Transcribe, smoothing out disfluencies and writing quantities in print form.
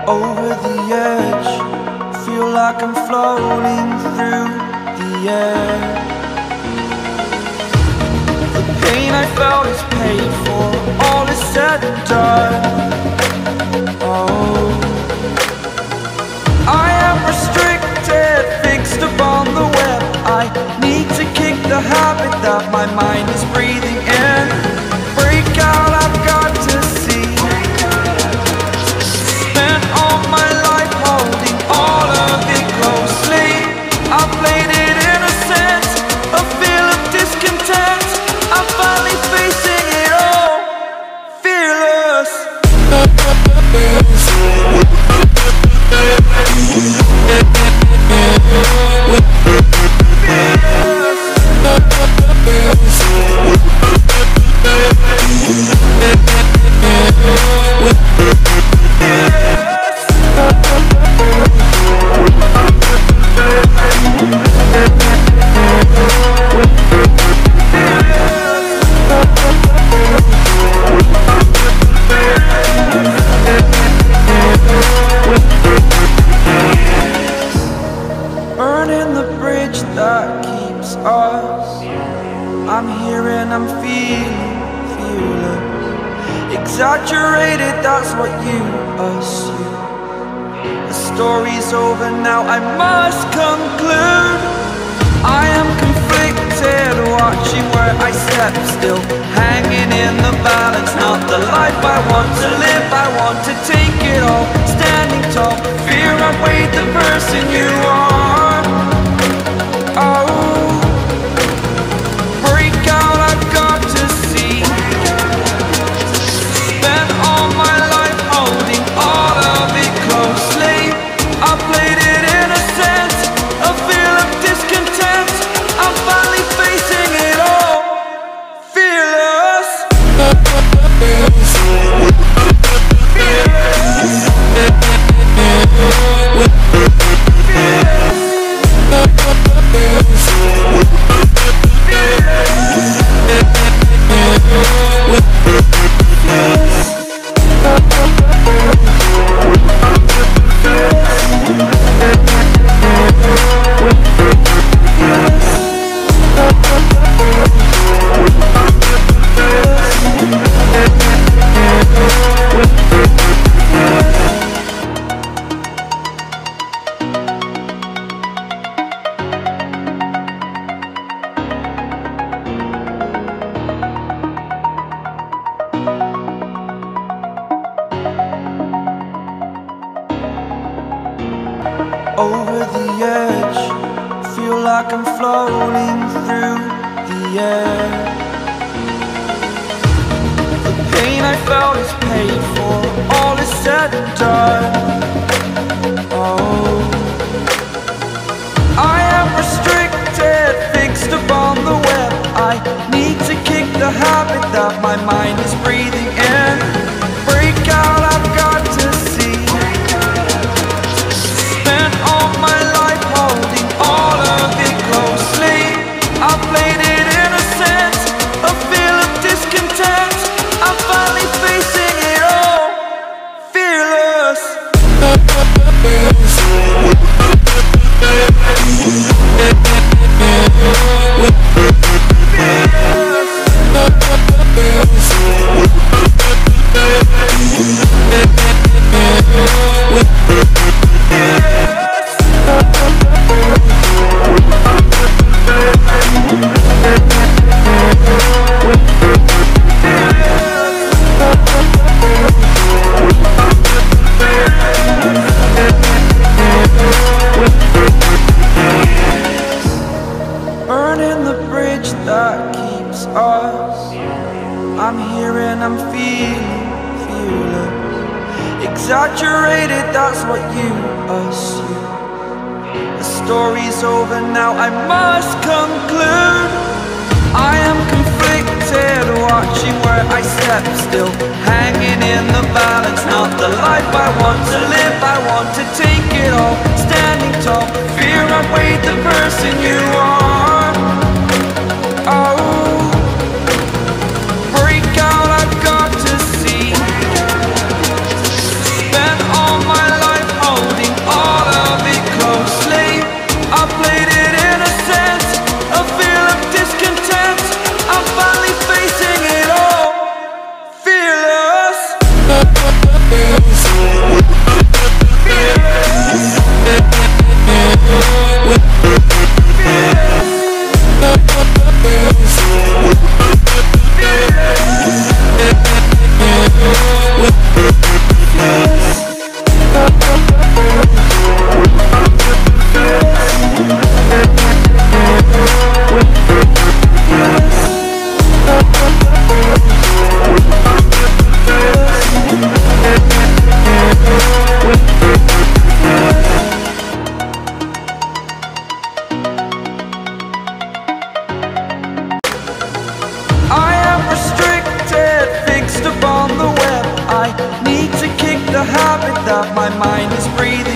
over the edge. Feel like I'm floating through the air. The pain I felt is paid for, all is said and done. Oh, I am restricted, fixed upon the web. I need to kick the habit that my mind is breathing in. Break out, I've got to see. Spent all my life holding all of it closely. I played it innocent, a feel of discontent. I'm finally facing it all, fearless. Burning the bridge that keeps us. I'm here and I'm feeling fearless. Exaggerated, that's what you assume. The story's over now, I must conclude. I am conflicted, watching where I step still, hanging in the balance. Not the life I want to live, I want to take it all. Standing tall, fear outweighed the person you are. Oh, break out, I've got to see. Spent all my life holding all of it closely. I played it innocent, a feel of discontent. I'm finally facing it all, fearless. Over the edge, feel like I'm floating through the air. The pain I felt is paid for, all is said and done. Oh, I am restricted, fixed upon the web. I need to kick the habit that my mind is breathing in. Break out, I've got to see. Spent all my life holding all of it closely. I played it innocent, a feel of discontent. I'm finally facing it all, fearless. Burning the bridge that keeps us. I'm here and I'm feeling fearless. Exaggerated, that's what you assume. The story's over now, I must conclude. I am conflicted, watching where I step still, hanging in the balance. Not the life I want to live, I want to take it all. Standing tall, fear outweighed the person you are. Oh, break out, I've got to see. Spent all my life my mind is breathing